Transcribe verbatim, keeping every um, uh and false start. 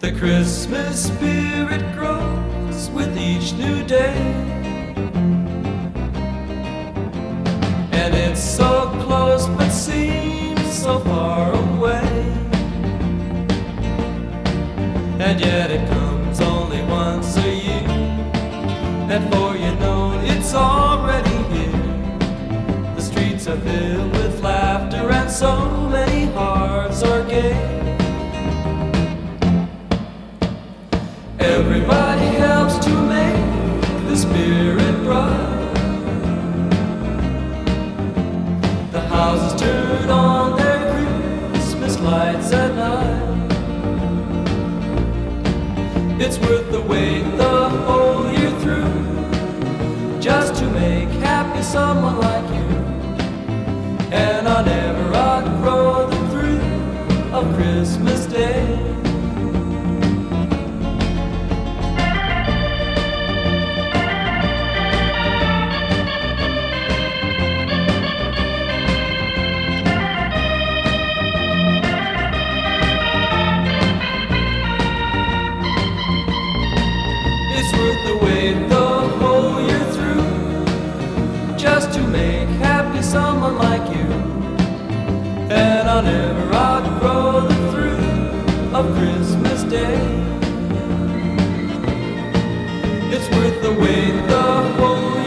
The Christmas spirit grows with each new day, and it's so close but seems so far away, and yet it comes only once a year, and before you know it, it's already here. The streets are filled with laughter and so many hearts are gay. Everybody helps to make the spirit bright. The houses turn on their Christmas lights at night. It's worth the wait the whole year through, just to make happy someone like you. And I'll never outgrow the thrill of Christmas Day. It's worth the wait the whole year through, just to make happy someone like you. And I'll never outgrow the thrill of Christmas Day. It's worth the wait the whole year